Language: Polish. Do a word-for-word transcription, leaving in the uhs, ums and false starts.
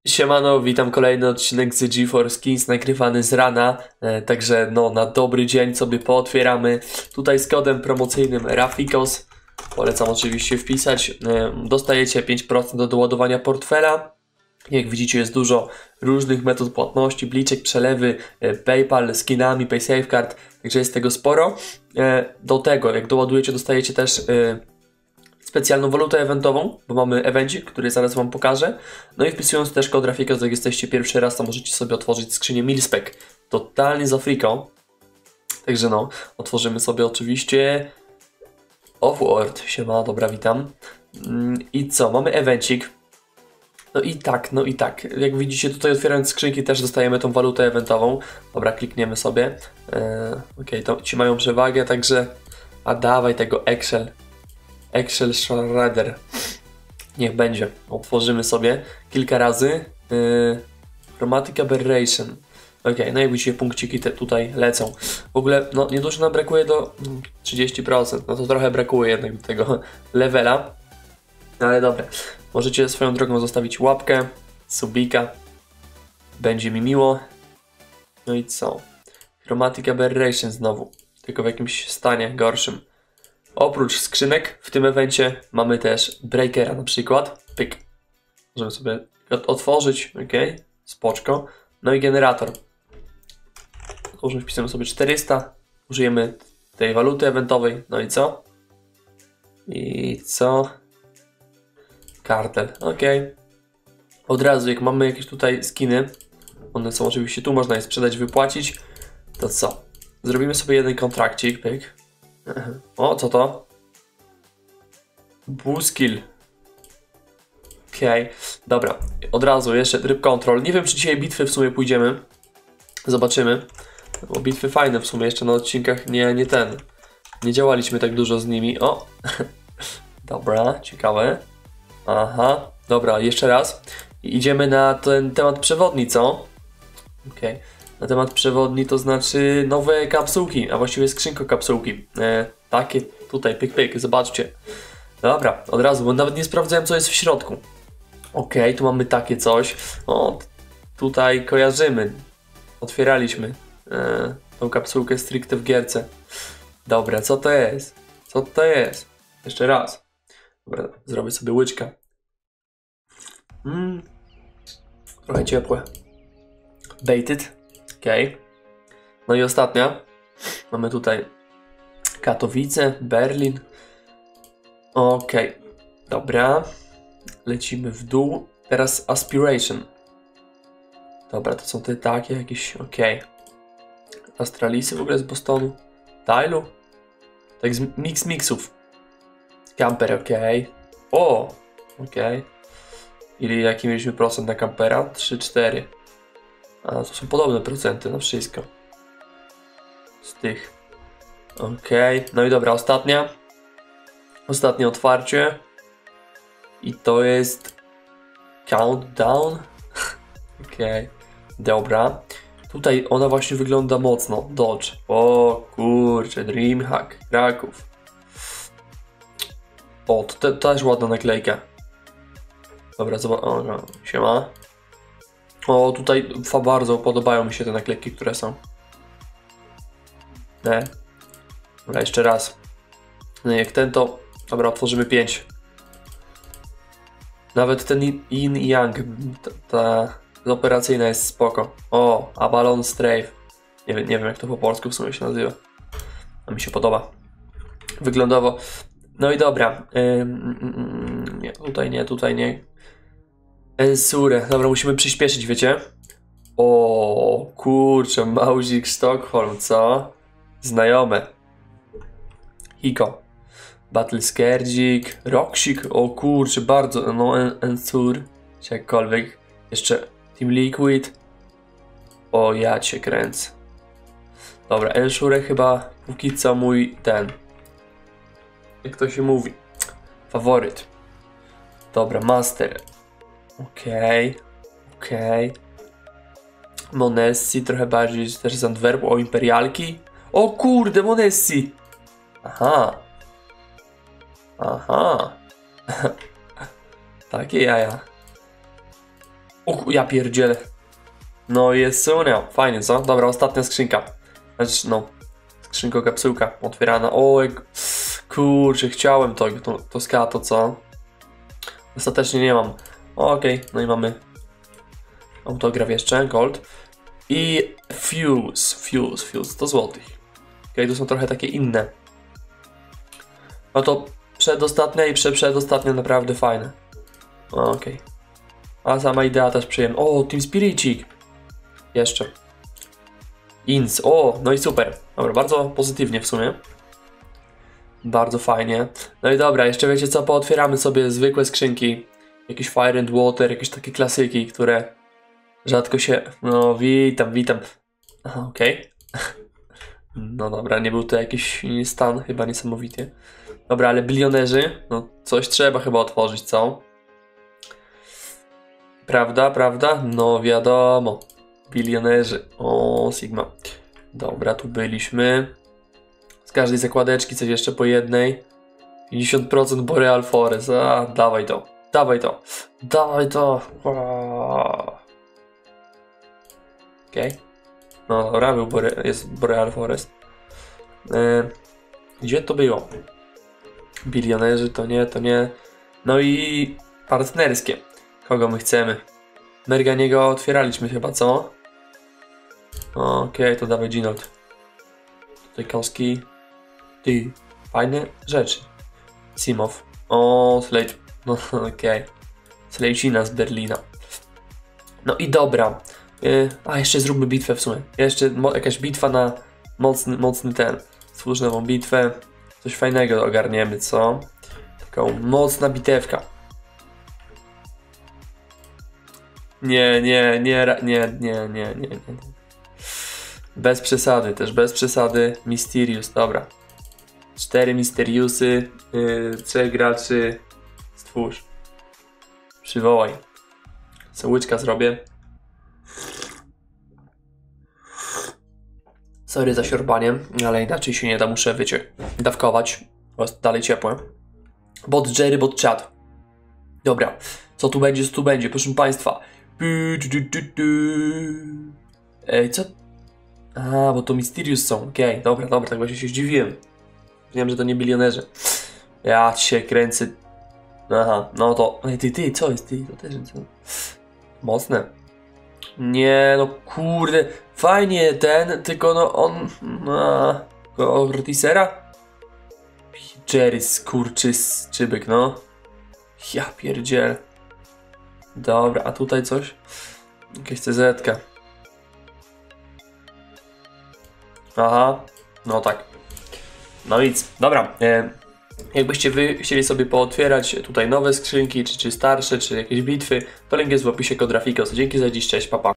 Siemano, witam kolejny odcinek z GeForce Skins nagrywany z rana, e, także no na dobry dzień sobie pootwieramy. Tutaj z kodem promocyjnym Rafikos, polecam oczywiście wpisać, e, dostajecie pięć procent do doładowania portfela. Jak widzicie jest dużo różnych metod płatności, bliczek, przelewy, e, PayPal, skinami, PaySafeCard, także jest tego sporo. E, do tego jak doładujecie dostajecie też e, specjalną walutę eventową, bo mamy evencik, który zaraz wam pokażę. No i wpisując też kod Rafikos, jak jesteście pierwszy raz, to możecie sobie otworzyć skrzynię Milspec. Totalnie z Afriką. Także no, otworzymy sobie oczywiście Offworld. Siema, dobra, witam. I co, mamy evencik. No i tak, no i tak. Jak widzicie tutaj otwierając skrzynki też dostajemy tą walutę eventową. Dobra, klikniemy sobie. Eee, Okej, okay, to ci mają przewagę, także... A dawaj tego Excel. Excel Shredder. Niech będzie. Otworzymy sobie kilka razy. Yy, Chromatic Aberration. Ok, no i widzicie punkciki te tutaj lecą. W ogóle, no niedużo nam brakuje do trzydzieści procent. No to trochę brakuje jednak do tego levela. No ale dobra. Możecie swoją drogą zostawić łapkę, subika. Będzie mi miło. No i co? Chromatic Aberration znowu. Tylko w jakimś stanie gorszym. Oprócz skrzynek w tym evencie mamy też breakera na przykład. Pyk. Możemy sobie otworzyć. Ok. Spoczko. No i generator. Otworzymy, wpisujemy sobie czterysta. Użyjemy tej waluty eventowej. No i co? I co? Kartel. Ok. Od razu jak mamy jakieś tutaj skiny. One są oczywiście tu. Można je sprzedać, wypłacić. To co? Zrobimy sobie jeden kontrakcik. Pyk. O, co to? Buskill. Okej, okay. Dobra. Od razu jeszcze tryb control. Nie wiem, czy dzisiaj bitwy w sumie pójdziemy. Zobaczymy. Bo bitwy fajne w sumie. Jeszcze na odcinkach nie, nie ten. Nie działaliśmy tak dużo z nimi. O! Dobra, ciekawe. Aha. Dobra, jeszcze raz. I idziemy na ten temat przewodni, co? Okej. Okay. Na temat przewodni to znaczy nowe kapsułki, a właściwie skrzynko kapsułki. E, takie tutaj, pyk pyk, zobaczcie. Dobra, od razu, bo nawet nie sprawdzałem co jest w środku. Ok, tu mamy takie coś. O, tutaj kojarzymy. Otwieraliśmy e, tą kapsułkę stricte w gierce. Dobra, co to jest? Co to jest? Jeszcze raz. Dobra, zrobię sobie łyczka. Mm, trochę ciepłe. Baited. Okej. Okay. No i ostatnia. Mamy tutaj Katowice, Berlin. Okej. Okay. Dobra. Lecimy w dół. Teraz Aspiration. Dobra, to są te takie jakieś... Okej. Okay. Astralisy w ogóle z Bostonu. Tylu. Tak z mix mixów. Camper, okej. Okay. O! Okej. Okay. Ile jaki mieliśmy procent na kampera? trzy cztery. A to są podobne procenty na wszystko. Z tych. Okej. Okay. No i dobra, ostatnia. Ostatnie otwarcie. I to jest Countdown. Okej. Okay. Dobra. Tutaj ona właśnie wygląda mocno. Dodge. O kurczę, Dreamhack. Kraków. O, to, te, to też ładna naklejka. Dobra, zobacz. O, no, siema. O, tutaj bardzo podobają mi się te naklejki, które są. Nie. Dobra, jeszcze raz. No jak ten to... Dobra, otworzymy pięć. Nawet ten Yin i Yang. Ta, ta operacyjna jest spoko. O, Avalon Strafe. Nie wiem, nie wiem jak to po polsku w sumie się nazywa. A mi się podoba. Wyglądowo. No i dobra. Ym, ym, nie, tutaj nie, tutaj nie. Ensure. Dobra, musimy przyspieszyć, wiecie? O, kurczę, Mauzik Stockholm, co? Znajome. Hiko. Battle Skerdzik. Roksik. O kurczę, bardzo. No, Ensure. Czy jakkolwiek. Jeszcze Team Liquid. O, ja cię kręcę. Dobra, Ensure chyba póki co mój ten. Jak to się mówi? Faworyt. Dobra, Master. Okej, okay, okej. Okay. Monessi trochę bardziej też z Antwerpu. O, Imperialki. O kurde, Monessi. Aha. Aha. Takie jaja. Uch, ja pierdzielę. No jest sunia. Fajnie, co? Dobra, ostatnia skrzynka. Znaczy, no. Skrzynko kapsułka otwierana. O, jak... Kurczę, chciałem to, to, to skato, co? Ostatecznie nie mam. Okej, okay. No i mamy autograf jeszcze, gold. I fuse, fuse, fuse, sto złotych. Okej, okay, tu są trochę takie inne. No to przedostatnia i prze-przedostatnia naprawdę fajne. Okej. Okay. A sama idea też przyjemna. O, Team Spiricik. Jeszcze. Ins. O, no i super. Dobra, bardzo pozytywnie w sumie. Bardzo fajnie. No i dobra, jeszcze wiecie co? Pootwieramy sobie zwykłe skrzynki. Jakieś Fire and Water, jakieś takie klasyki, które rzadko się... No, witam, witam. Aha, okej. Okay. No dobra, nie był to jakiś stan, chyba niesamowity. Dobra, ale bilionerzy, no coś trzeba chyba otworzyć, co? Prawda, prawda? No wiadomo. Bilionerzy. O, Sigma. Dobra, tu byliśmy. Z każdej zakładeczki coś jeszcze po jednej. pięćdziesiąt procent Boreal Forest. A, dawaj to. Dawaj to. Dawaj to. Okej. Okay. No dobra, był Bore jest Boreal Forest. E, gdzie to było? Bilionerzy, to nie, to nie. No i partnerskie. Kogo my chcemy? Merganiego otwieraliśmy chyba, co? Okej, okay, to dawaj Ginold. Tutaj Koski. Ty, fajne rzeczy. Simow. O, Slate. No okej. Okay. Slejcina z Berlina. No i dobra. Yy, a jeszcze zróbmy bitwę w sumie. Jeszcze jakaś bitwa na mocny, mocny ten. Stwórz nową bitwę. Coś fajnego ogarniemy, co? Taką mocna bitewka. Nie, nie, nie, nie, nie, nie, nie, nie. Bez przesady, też bez przesady. Mysterious, dobra. Cztery Mysteriusy, yy, trzech graczy. Stwórz. Przywołaj. Co łyczka zrobię. Sorry za siorbanie, ale inaczej się nie da, muszę, wiecie, dawkować. Jest dalej ciepłe. Bot Jerry, bot chat. Dobra, co tu będzie, co tu będzie, proszę państwa. Ej, co? A, bo to Mysterious są, okej, okay, dobra, dobra, tak właśnie się zdziwiłem. Wiem, że to nie bilionerzy. Ja się kręcę. Aha, no to... Ej, ty, ty, co jest, ty? To też co? Mocne. Nie, no kurde. Fajnie ten, tylko no on... A, Ortisera? Jerry, skurczys, czybyk, no. Ja pierdziel. Dobra, a tutaj coś? Jakaś C Z-ka. Aha, no tak. No nic, dobra. E, jakbyście wy chcieli sobie pootwierać tutaj nowe skrzynki, czy, czy starsze, czy jakieś bitwy, to link jest w opisie, kod Rafikos. Dzięki za dziś, cześć, pa pa.